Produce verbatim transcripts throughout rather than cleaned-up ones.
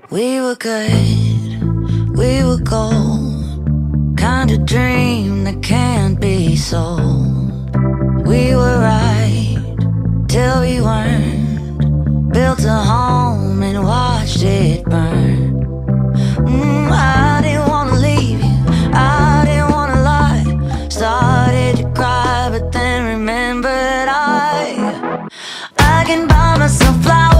We were good, we were gold, kind of dream that can't be sold. We were right till we weren't, built a home and watched it burn. mm, I didn't wanna leave you, I didn't wanna lie. Started to cry but then remembered I I can buy myself flowers,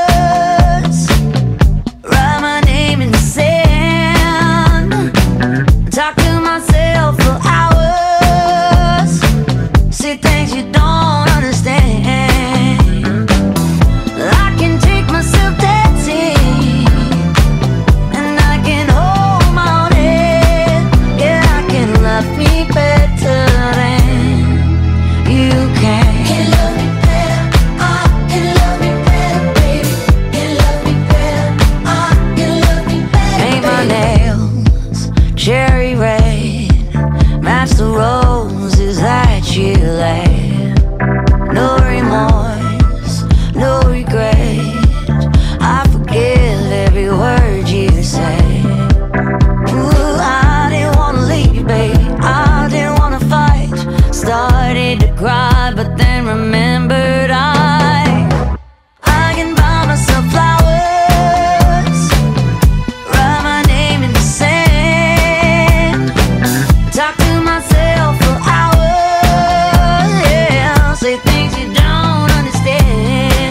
talk to myself for hours, see things you don't understand. I can take myself dancing, and I can hold my own head. Yeah, I can love me better than you can. Can love me better, I can love me better, baby. Can love me better, I can love me better. Paint my nails cherry red, match the roses that you laid. No remorse, no regret, I forgive every word you say. Ooh, I didn't wanna leave, baby, I didn't wanna fight. Started to cry but then remembered I I can buy myself flowers, write my name in the sand, talk to myself for hours, yeah, say things you don't understand.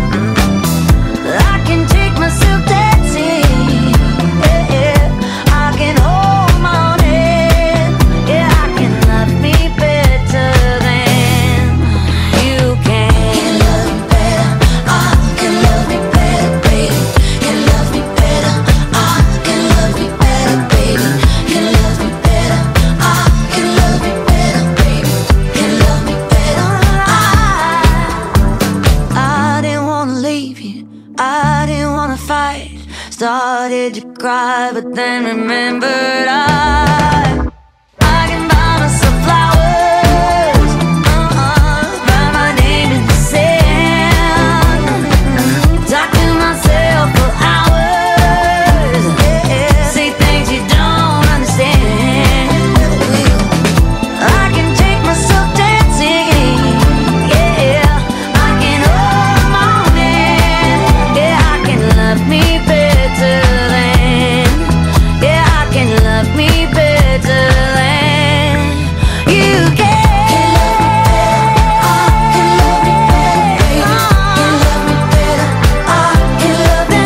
I can take myself dancing, yeah, yeah. I can hold my own head, yeah, I can love me better than you can. Can love me better, I can love me better, baby. Can love me better, I can love me better, baby. Can love me better, I can love me better, baby. Can love me better, I I didn't wanna leave you, I didn't wanna fight. Started to cry but then remembered I I can buy myself flowers, uh-uh, write my name in the sand, talk to myself for hours, yeah, say things you don't understand. I can take myself dancing, yeah, I can hold my own hand, yeah, I can love me better than, yeah, I can love me better than you can. Can love me better, I can love me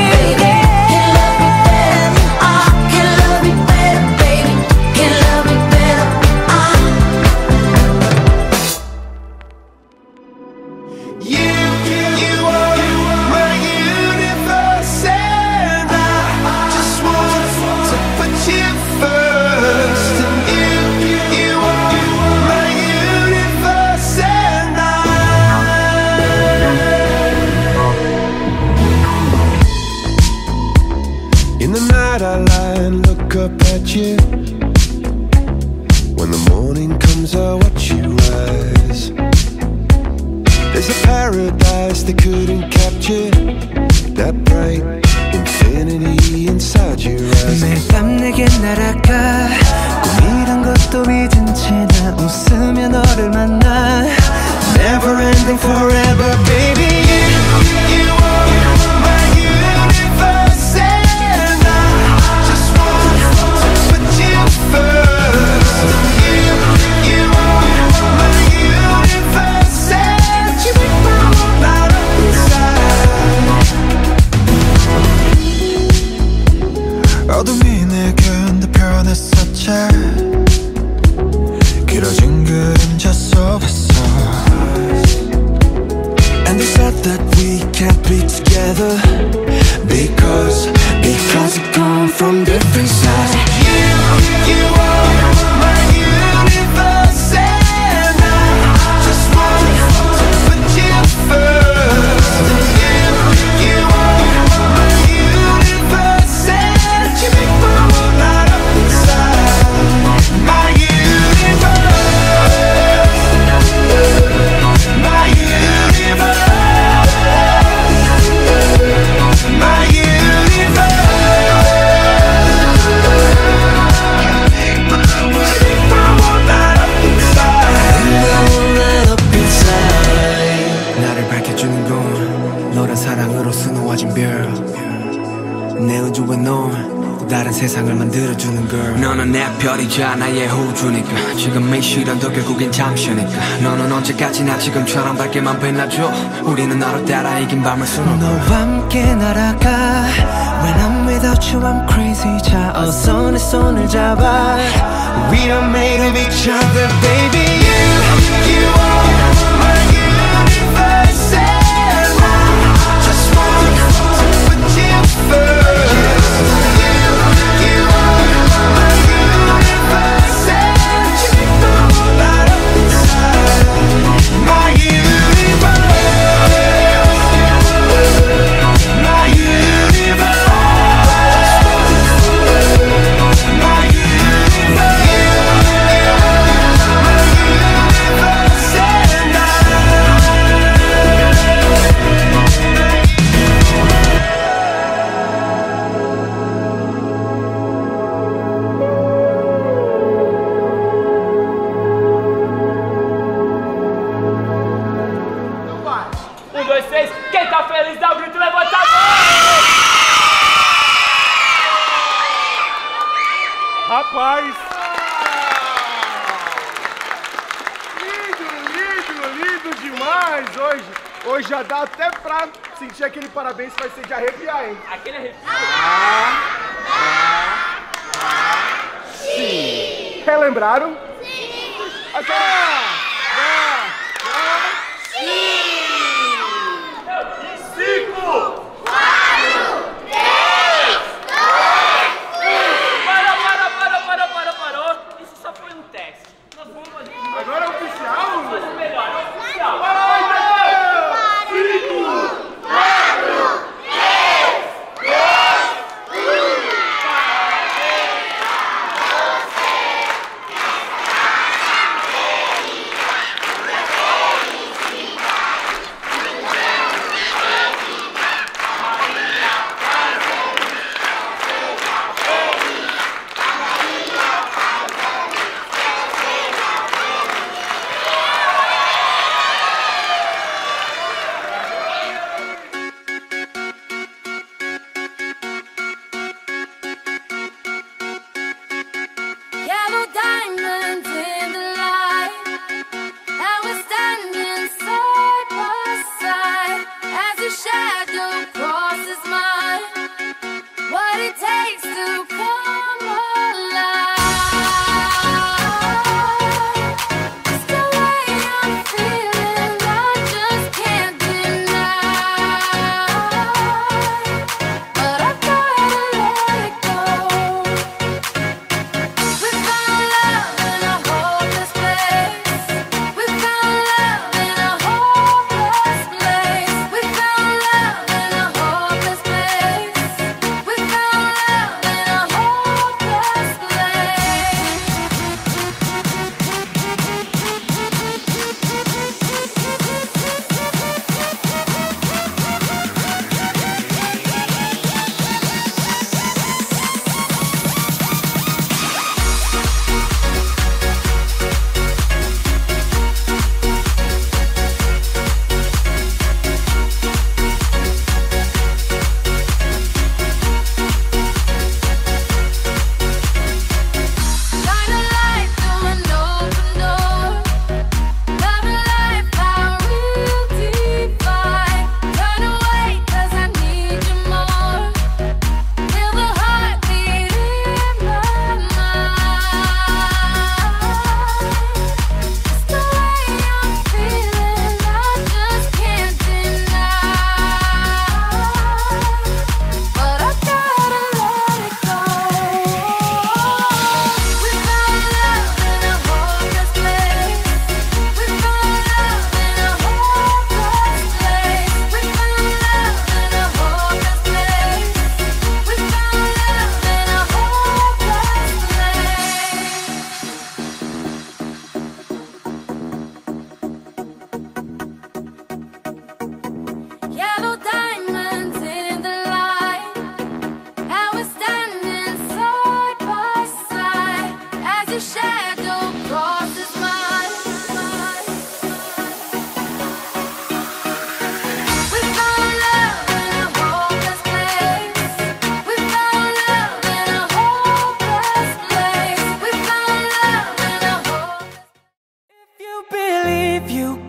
better, baby. Can love me better, I can love me better, baby. Can love me better, I You, you are my universe, and I just want to put you first. And you, you are my universe, and I. In the night I lie and look up at you. When the morning comes I watch you rise. There's a paradise they couldn't capture, that bright infinity inside your eyes. 매일 밤 내게 날아가 꿈이란 것도 잊은 채 나 웃으며 너를 만나. Never ending forever baby. You are my universe, and I just want to put you first. You, you are my universe, and you make my world light up inside. 어둠이 내겐 더 변했었지. 그 세상을 만들어주는 girl. 너는 내 별이자 나의 호주니까 지금의 시련도 결국엔 잠시니까 너는 언제까지나 지금처럼 밝게만 빛나줘. 우리는 너를 따라 이긴 밤을 수놓고 너와 함께 날아가. When I'm without you I'm crazy. 자 어서 내 손을 잡아. We are made of each other baby. You, you are my universe and I just want to put you first. You, you are my universe and you know light up inside. My universe, my universe. Um, dois, três, quem tá feliz dá o grito, levanta a mão! Rapaz! Lindo, lindo, lindo demais hoje! Hoje já dá até pra sentir aquele parabéns que vai ser de arrepiar, hein? Aquele arrepio. Sim! Relembraram? Sim! Agora! Cinco! Quatro! Três! Dois! Um! Parou, parou, parou, parou, parou, parou! Isso só foi um teste. Nós vamos fazer. Agora é oficial? Vamos fazer melhor, é oficial. Cinco! Quatro! Três! Dois! Um!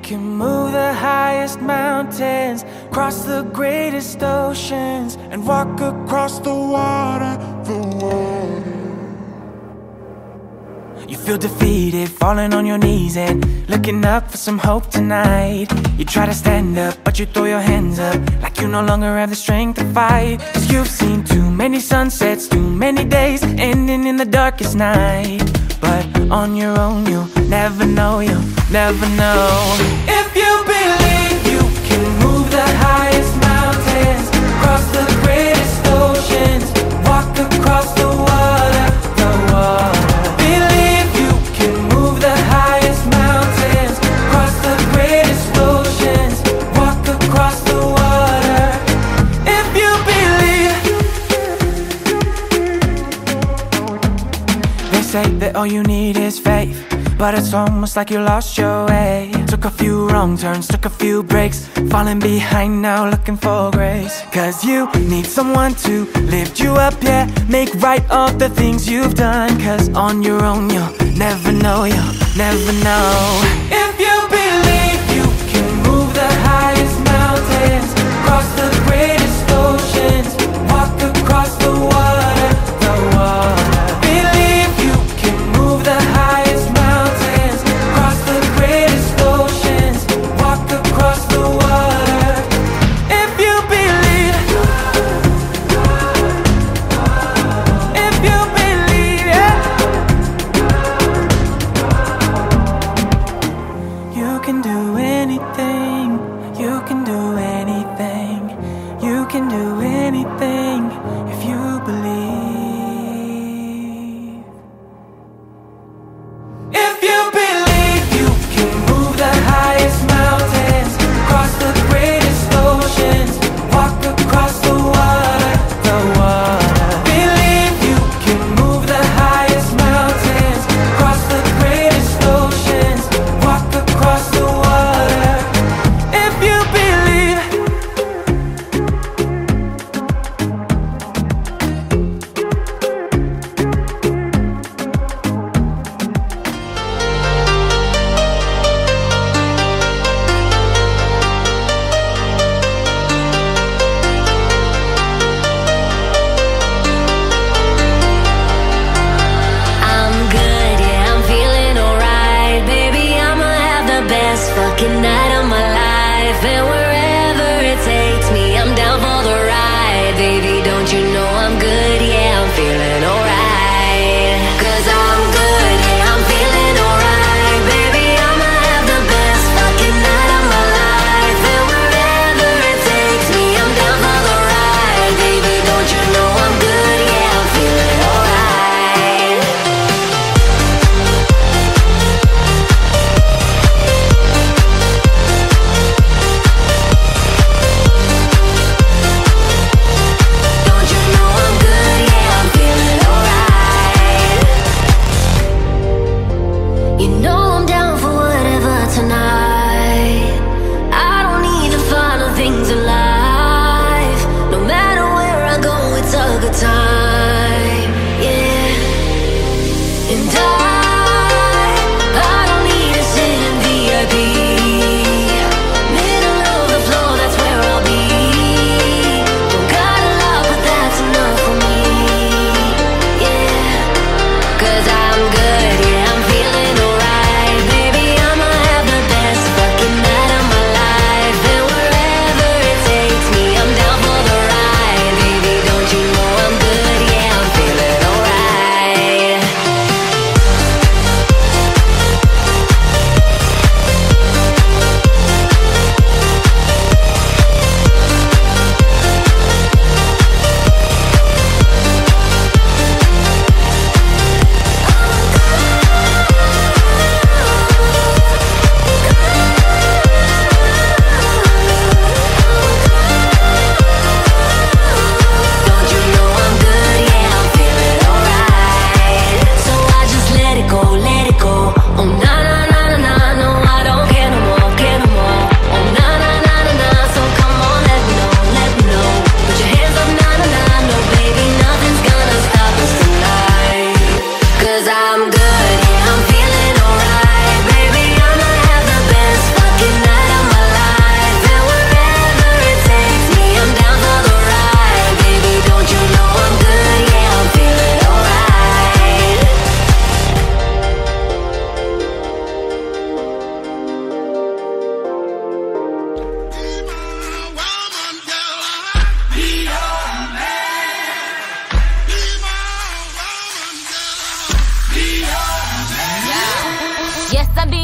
can move the highest mountains, cross the greatest oceans, and walk across the water, the water. You feel defeated, falling on your knees and looking up for some hope tonight. You try to stand up, but you throw your hands up like you no longer have the strength to fight. Cause you've seen too many sunsets, too many days ending in the darkest night. But on your own you'll never know, you'll never know. If you believe you can move the highest mountains, cross the greatest oceans, walk across the water, the water. Say that all you need is faith, but it's almost like you lost your way. Took a few wrong turns, took a few breaks, falling behind now looking for grace. Cause you need someone to lift you up, yeah, make right all the things you've done. Cause on your own you'll never know, you'll never know. If you believe you can move the highest mountains, cross the greatest oceans, walk across the water, the water.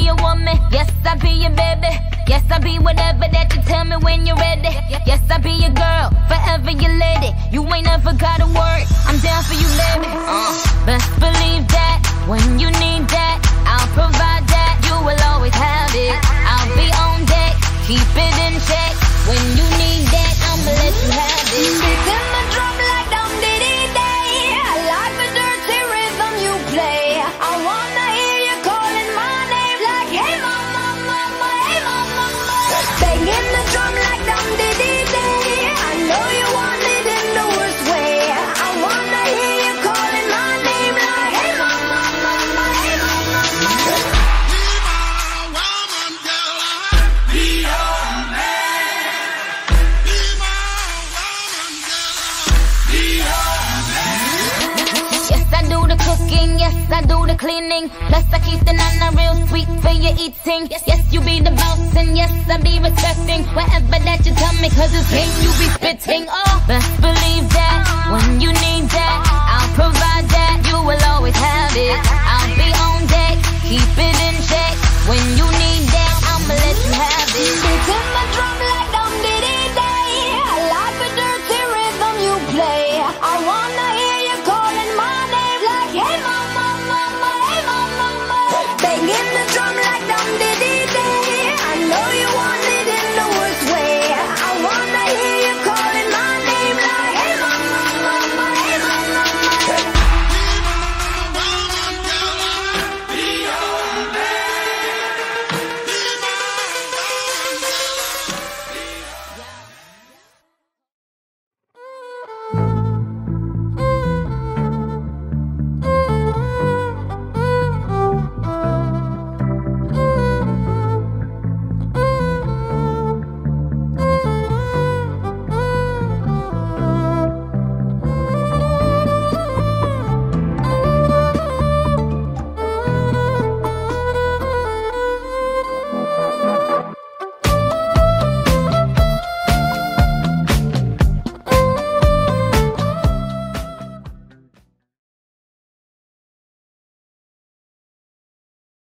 your woman. Yes, I'll be your baby. Yes, I'll be whatever that you tell me when you're ready. Yes, I'll be your girl, forever your lady. You ain't never gotta worry, I'm down for you, baby. Uh, best believe that, when you need that, I'll provide that. You will always have it. I'll be on deck, keep it in check. When you need that, I'ma let you have it. Beating the drum like dum diddy day. I like the dirty rhythm you play. I wanna hear you calling my name like, hey mama, mama, hey mama, mama. Banging the drum like dum diddy day. I know you want it in the worst way. I wanna hear you calling my name like, hey mama, mama, hey mama, mama. Yes, I do the cleaning. Plus I keep the nana real sweet for your eating. Yes, yes, you be the boss and yes, I be respecting whatever that you tell me, cause it's game you be spitting. Oh, best believe that, when you need that, I'll provide that. You will always have it. I'll be on deck, keep it in check. When you need that, I'ma let you have it.